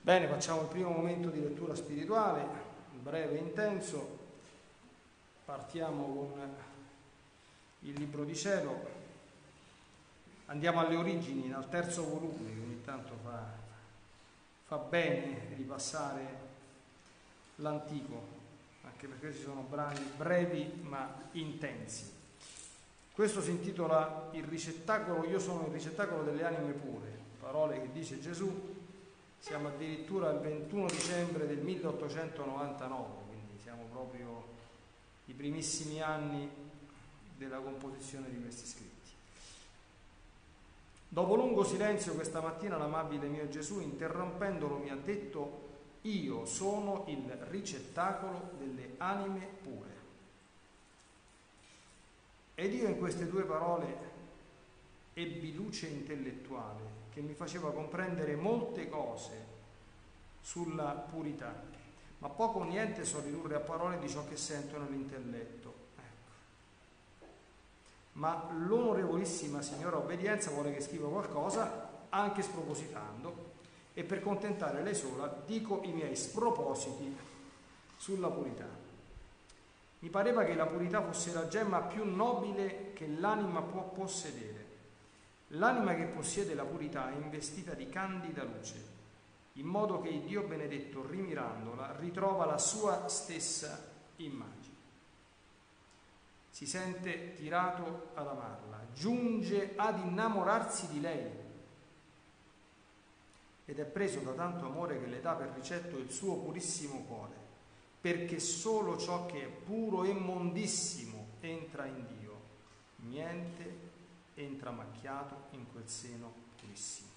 Bene, facciamo il primo momento di lettura spirituale, breve e intenso. Partiamo con il Libro di Cielo. Andiamo alle origini, al terzo volume, che ogni tanto fa bene ripassare l'Antico, anche perché ci sono brani brevi ma intensi. Questo si intitola Il ricettacolo, io sono il ricettacolo delle anime pure, parole che dice Gesù. Siamo addirittura al 21 dicembre del 1899, quindi siamo proprio i primissimi anni della composizione di questi scritti. Dopo lungo silenzio questa mattina l'amabile mio Gesù, interrompendolo, mi ha detto: io sono il ricettacolo delle anime pure. Ed io in queste due parole ebbi luce intellettuale che mi faceva comprendere molte cose sulla purità, ma poco o niente so ridurre a parole di ciò che sento nell'intelletto. Ecco. Ma l'onorevolissima signora Obbedienza vuole che scriva qualcosa, anche spropositando, e per contentare lei sola dico i miei spropositi sulla purità. Mi pareva che la purità fosse la gemma più nobile che l'anima può possedere. L'anima che possiede la purità è investita di candida luce, in modo che il Dio benedetto, rimirandola, ritrova la sua stessa immagine. Si sente tirato ad amarla, giunge ad innamorarsi di lei ed è preso da tanto amore che le dà per ricetto il suo purissimo cuore, perché solo ciò che è puro e mondissimo entra in Dio, niente entra macchiato in quel seno purissimo.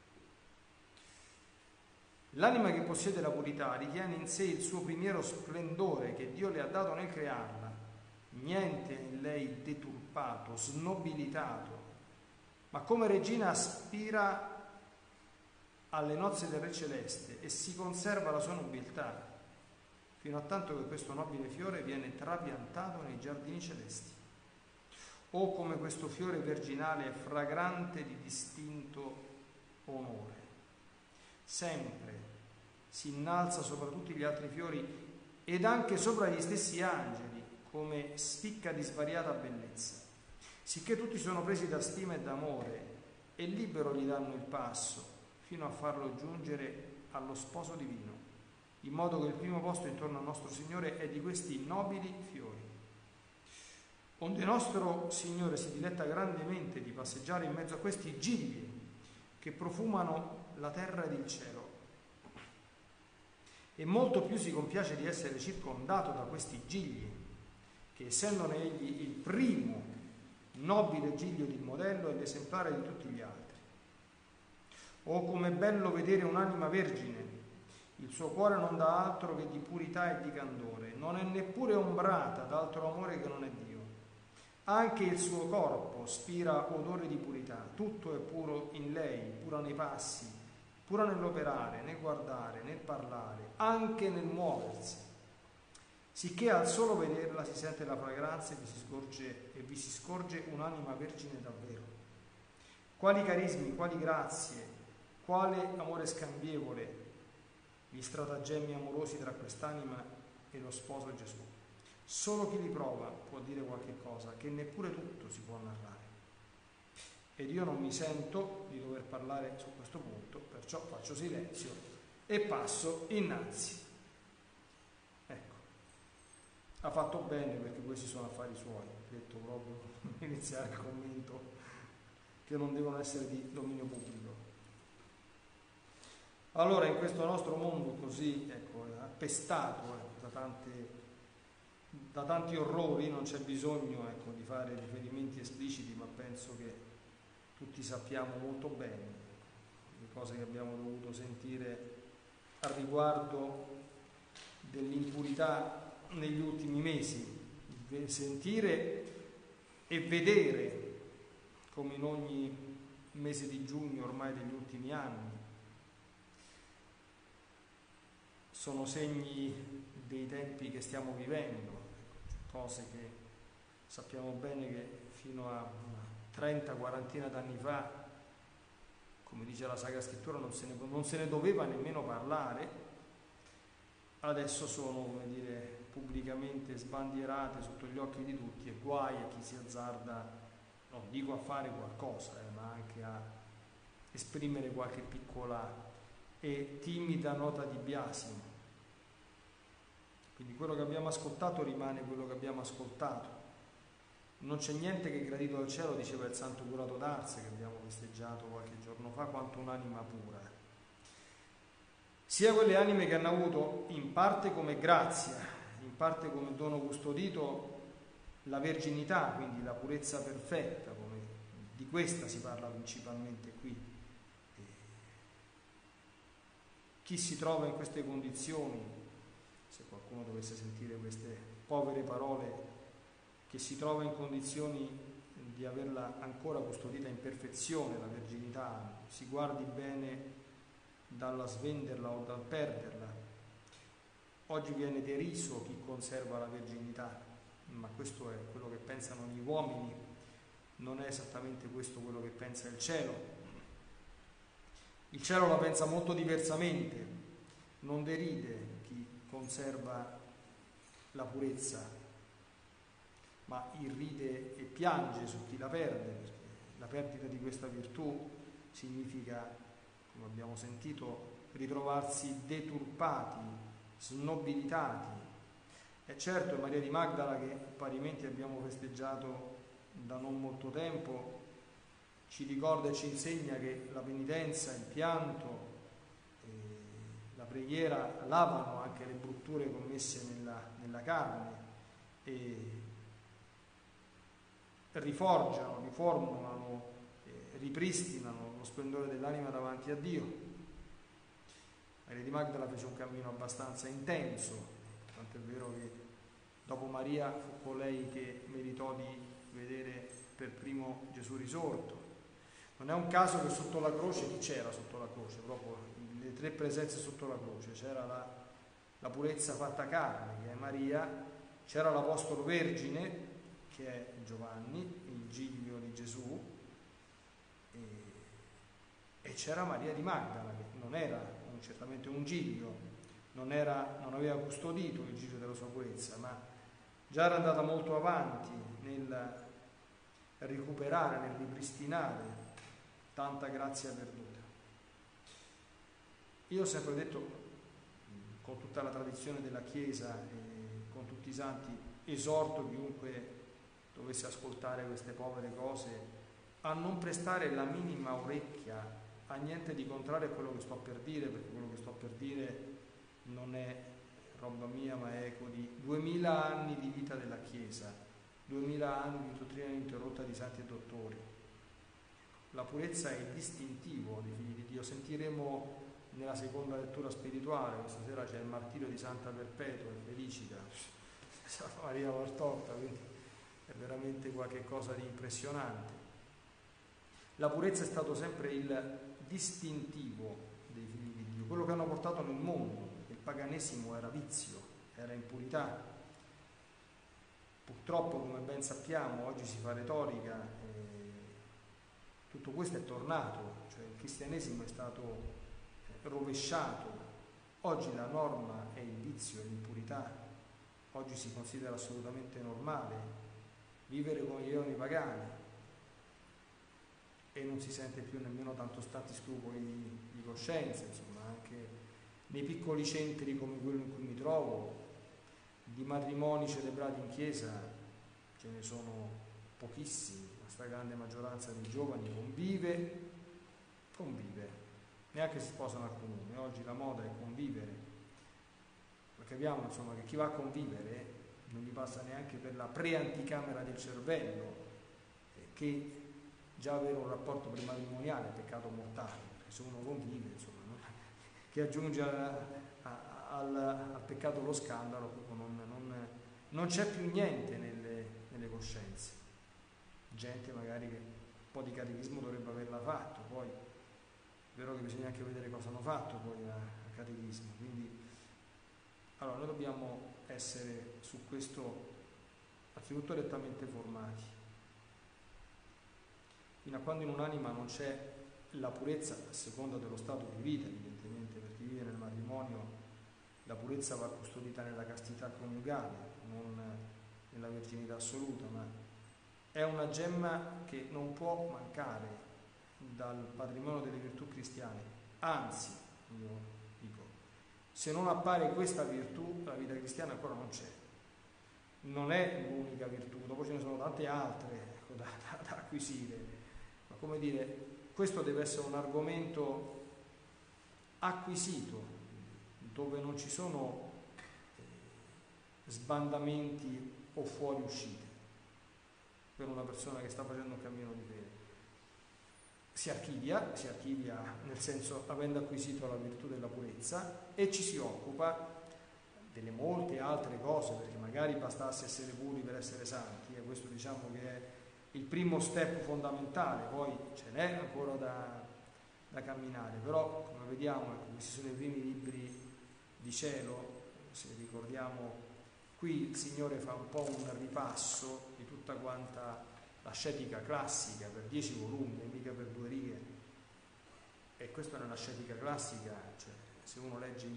L'anima che possiede la purità ritiene in sé il suo primiero splendore che Dio le ha dato nel crearla, niente in lei deturpato, snobilitato, ma come regina aspira alle nozze del Re Celeste e si conserva la sua nobiltà, fino a tanto che questo nobile fiore viene trapiantato nei giardini celesti. O come questo fiore virginale è fragrante di distinto onore. Sempre si innalza sopra tutti gli altri fiori ed anche sopra gli stessi angeli, come spicca di svariata bellezza, sicché tutti sono presi da stima e d'amore e libero gli danno il passo, fino a farlo giungere allo sposo divino, in modo che il primo posto intorno al nostro Signore è di questi nobili fiori. Onde nostro Signore si diletta grandemente di passeggiare in mezzo a questi gigli che profumano la terra ed il cielo, e molto più si compiace di essere circondato da questi gigli, che essendone egli il primo nobile giglio di modello e l'esemplare di tutti gli altri. Oh, com'è bello vedere un'anima vergine! Il suo cuore non dà altro che di purità e di candore, non è neppure ombrata d'altro amore che non è Dio. Anche il suo corpo spira odore di purità, tutto è puro in lei, pura nei passi, pura nell'operare, nel guardare, nel parlare, anche nel muoversi, sicché al solo vederla si sente la fragranza e vi si scorge un'anima vergine davvero. Quali carismi, quali grazie, quale amore scambievole, gli stratagemmi amorosi tra quest'anima e lo sposo Gesù. Solo chi li prova può dire qualche cosa, che neppure tutto si può narrare. Ed io non mi sento di dover parlare su questo punto, perciò faccio silenzio e passo innanzi. Ecco, ha fatto bene, perché questi sono affari suoi, detto proprio iniziare il commento, che non devono essere di dominio pubblico. Allora, in questo nostro mondo così, appestato da tanti orrori, non c'è bisogno di fare riferimenti espliciti, ma penso che tutti sappiamo molto bene le cose che abbiamo dovuto sentire a riguardo dell'impurità negli ultimi mesi, sentire e vedere come in ogni mese di giugno ormai degli ultimi anni sono segni dei tempi che stiamo vivendo, cose che sappiamo bene che fino a una 30-40 d'anni fa come dice la Sacra Scrittura, non se ne doveva nemmeno parlare, adesso sono, come dire, pubblicamente sbandierate sotto gli occhi di tutti, e guai a chi si azzarda, non dico a fare qualcosa, ma anche a esprimere qualche piccola e timida nota di biasimo. Quindi quello che abbiamo ascoltato rimane quello che abbiamo ascoltato. Non c'è niente che gradito al cielo, diceva il santo curato d'Ars, che abbiamo festeggiato qualche giorno fa, quanto un'anima pura. Sia quelle anime che hanno avuto in parte come grazia, in parte come dono custodito la verginità, quindi la purezza perfetta, come di questa si parla principalmente qui. Chi si trova in queste condizioni, se qualcuno dovesse sentire queste povere parole, che si trova in condizioni di averla ancora custodita in perfezione, la verginità, si guardi bene dalla svenderla o dal perderla. Oggi viene deriso chi conserva la verginità, ma questo è quello che pensano gli uomini, non è esattamente questo quello che pensa il cielo. Il cielo la pensa molto diversamente, non deride chi conserva la purezza, ma irride e piange su chi la perde, perché la perdita di questa virtù significa, come abbiamo sentito, ritrovarsi deturpati, snobilitati. E certo Maria di Magdala, che parimenti abbiamo festeggiato da non molto tempo, ci ricorda e ci insegna che la penitenza, il pianto, la preghiera lavano anche le brutture commesse nella carne e riforgiano, riformulano, ripristinano lo splendore dell'anima davanti a Dio. Maria di Magdala fece un cammino abbastanza intenso, tant'è vero che dopo Maria fu colei che meritò di vedere per primo Gesù risorto. Non è un caso che sotto la croce, chi c'era sotto la croce? Proprio le tre presenze sotto la croce. C'era la purezza fatta carne, che è Maria, c'era l'Apostolo Vergine, che è Giovanni, il giglio di Gesù, e c'era Maria di Magdala, che non era certamente un giglio, non aveva custodito il giglio della sua purezza, ma già era andata molto avanti nel recuperare, nel ripristinare tanta grazia perduta. Io ho sempre detto, con tutta la tradizione della Chiesa e con tutti i santi, esorto chiunque dovesse ascoltare queste povere cose a non prestare la minima orecchia a niente di contrario a quello che sto per dire, perché quello che sto per dire non è roba mia, ma è eco di 2000 anni di vita della Chiesa, 2000 anni di dottrina ininterrotta di santi e dottori. La purezza è il distintivo dei figli di Dio. Sentiremo nella seconda lettura spirituale, questa sera c'è il martirio di Santa Perpetua e Felicita, Santa Maria Valtorta, quindi è veramente qualche cosa di impressionante. La purezza è stato sempre il distintivo dei figli di Dio, quello che hanno portato nel mondo. Il paganesimo era vizio, era impurità. Purtroppo, come ben sappiamo, oggi si fa retorica e tutto questo è tornato, cioè il cristianesimo è stato rovesciato. Oggi la norma è il vizio e l'impurità. Oggi si considera assolutamente normale vivere come vivevano i pagani e non si sente più nemmeno tanto stati scrupoli di coscienza, insomma, anche nei piccoli centri come quello in cui mi trovo, di matrimoni celebrati in chiesa ce ne sono pochissimi, la stragrande maggioranza dei giovani convive, neanche si sposano al comune. Oggi la moda è convivere, ma capiamo insomma che chi va a convivere non gli passa neanche per la preanticamera del cervello che già avere un rapporto prematrimoniale è peccato mortale, perché se uno convive, insomma, no? Che aggiunge al peccato lo scandalo, non c'è più niente nelle coscienze. Gente magari che un po' di catechismo dovrebbe averla fatto, poi è vero che bisogna anche vedere cosa hanno fatto poi a catechismo. Quindi allora noi dobbiamo essere su questo anzitutto rettamente formati. Fino a quando in un'anima non c'è la purezza a seconda dello stato di vita, evidentemente, per chi vive nel matrimonio la purezza va custodita nella castità coniugale, non nella verginità assoluta, ma è una gemma che non può mancare dal patrimonio delle virtù cristiane. Anzi, io dico, se non appare questa virtù, la vita cristiana ancora non c'è. Non è l'unica virtù, dopo ce ne sono tante altre, ecco, da acquisire, ma come dire, questo deve essere un argomento acquisito, dove non ci sono sbandamenti o fuoriuscite per una persona che sta facendo un cammino di fede. Si archivia nel senso avendo acquisito la virtù della purezza, e ci si occupa delle molte altre cose, perché magari bastasse essere puri per essere santi, e questo diciamo che è il primo step fondamentale, poi ce n'è ancora da camminare, però come vediamo, ecco, questi sono i primi libri di cielo. Se ricordiamo, qui il Signore fa un po' un ripasso di tutta quanta l'ascetica classica per 10 volumi, e mica per 2 righe, e questa è un'ascetica classica, cioè se uno legge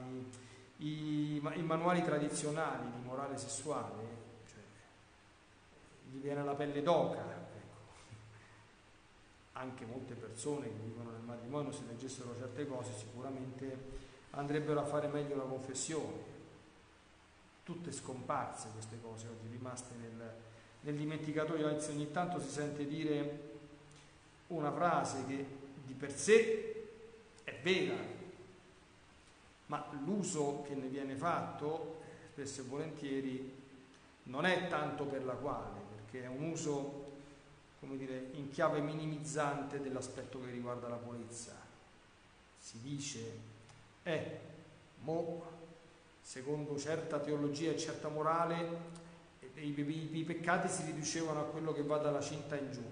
i manuali tradizionali di morale sessuale, cioè, gli viene la pelle d'oca, ecco. Anche molte persone che vivono nel matrimonio, se leggessero certe cose, sicuramente andrebbero a fare meglio la confessione. Tutte scomparse queste cose, oggi rimaste nel dimenticatoio. Anzi, ogni tanto si sente dire una frase che di per sé è vera, ma l'uso che ne viene fatto spesso e volentieri non è tanto per la quale, perché è un uso, come dire, in chiave minimizzante dell'aspetto che riguarda la purezza. Si dice secondo certa teologia e certa morale i peccati si riducevano a quello che va dalla cinta in giù.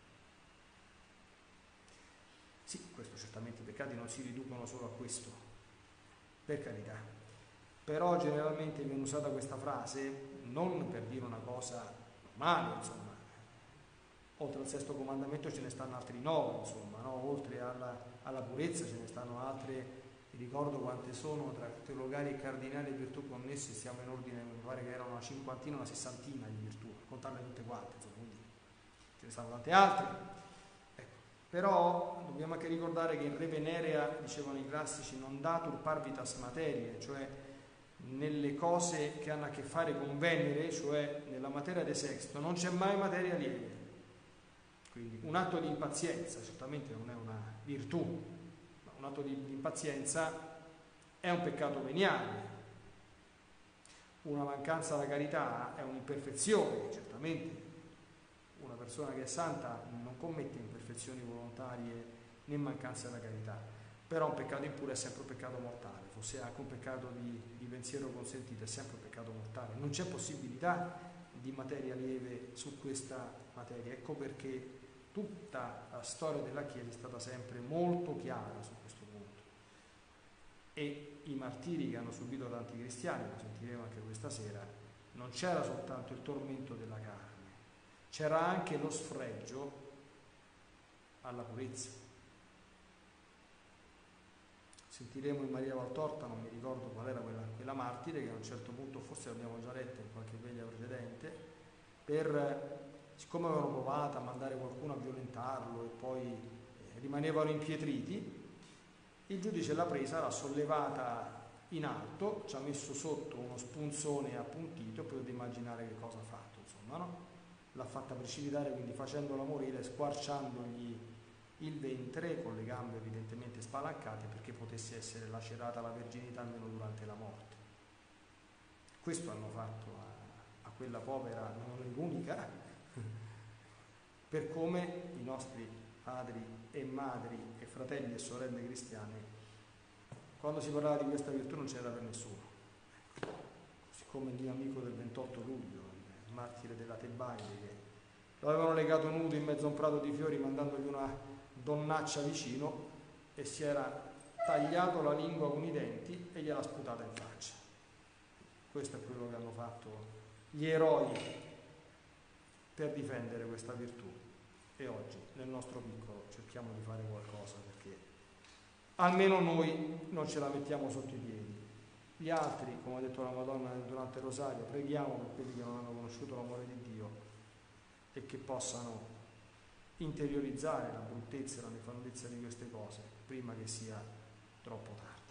Sì, questo certamente, i peccati non si riducono solo a questo, per carità, però generalmente viene usata questa frase non per dire una cosa normale, insomma. Oltre al sesto comandamento ce ne stanno altri 9, insomma, no? Oltre alla purezza ce ne stanno altre. Vi ricordo quante sono tra teologali e cardinali e virtù connesse, siamo in ordine, mi pare che erano una cinquantina, una sessantina di virtù, contarle tutte quante, insomma, quindi ce ne stanno tante altre. Ecco. Però dobbiamo anche ricordare che in Re Venerea, dicevano i classici, non datur parvitas materie, cioè nelle cose che hanno a che fare con Venere, cioè nella materia de sexto, non c'è mai materia lieve. Quindi un atto di impazienza certamente non è una virtù, un atto di impazienza è un peccato veniale. Una mancanza alla carità è un'imperfezione, certamente. Una persona che è santa non commette imperfezioni volontarie né mancanze alla carità, però un peccato impuro è sempre un peccato mortale, fosse anche un peccato di pensiero consentito, è sempre un peccato mortale. Non c'è possibilità di materia lieve su questa materia. Ecco perché tutta la storia della Chiesa è stata sempre molto chiara su questo punto, e i martiri che hanno subito tanti cristiani, lo sentiremo anche questa sera, non c'era soltanto il tormento della carne, c'era anche lo sfregio alla purezza. Sentiremo in Maria Valtorta, non mi ricordo qual era quella martire, che a un certo punto, forse l'abbiamo già letta in qualche veglia precedente, siccome avevano provato a mandare qualcuno a violentarlo e poi rimanevano impietriti, il giudice l'ha presa, l'ha sollevata in alto, ci ha messo sotto uno spunzone appuntito, potete immaginare che cosa ha fatto, insomma, no? L'ha fatta precipitare, quindi facendola morire, squarciandogli il ventre, con le gambe evidentemente spalancate, perché potesse essere lacerata la verginità almeno durante la morte. Questo hanno fatto a quella povera, non l'unica, per come i nostri padri e madri e fratelli e sorelle cristiane, quando si parlava di questa virtù non c'era per nessuno. Siccome il mio amico del 28 luglio, il martire della Tebaide, che lo avevano legato nudo in mezzo a un prato di fiori mandandogli una donnaccia vicino, e si era tagliato la lingua con i denti e gliela sputata in faccia. Questo è quello che hanno fatto gli eroi per difendere questa virtù. E oggi, nel nostro piccolo, cerchiamo di fare qualcosa perché almeno noi non ce la mettiamo sotto i piedi. Gli altri, come ha detto la Madonna durante il Rosario, preghiamo per quelli che non hanno conosciuto l'amore di Dio e che possano interiorizzare la bruttezza e la nefandezza di queste cose prima che sia troppo tardi.